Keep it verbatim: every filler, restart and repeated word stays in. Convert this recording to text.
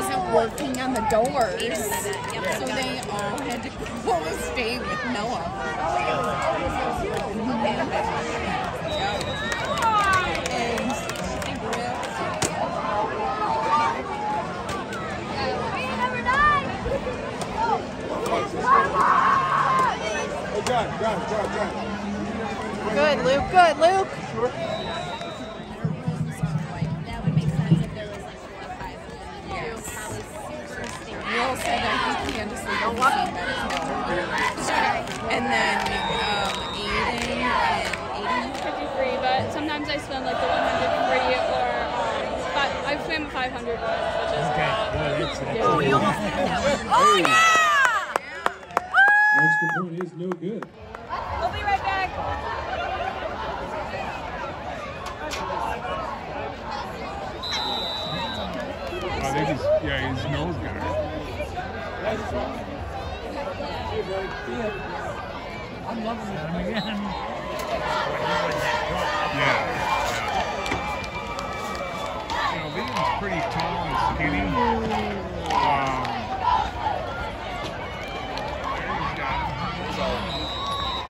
wasn't working on the doors, so they all had to go and stay with Noah. Good, Luke. Good, Luke. That would make sense if there was like four or five of them. Yes. Probably super stinky. Will said I think he had to sleep in the same bed as Noah. And then um, Aiden and Aiden. fifty-three, but sometimes I swim like the one hundred free or um, five, I swim five hundred ones, which is Okay. uh, Yeah. Oh, you almost had that one. Oh, yeah! Extra point is no good. We'll be right back. I think he's, yeah, his nose got hurt. I'm loving it. Yeah. yeah. You know, Liam's pretty tall and skinny. Um, there's got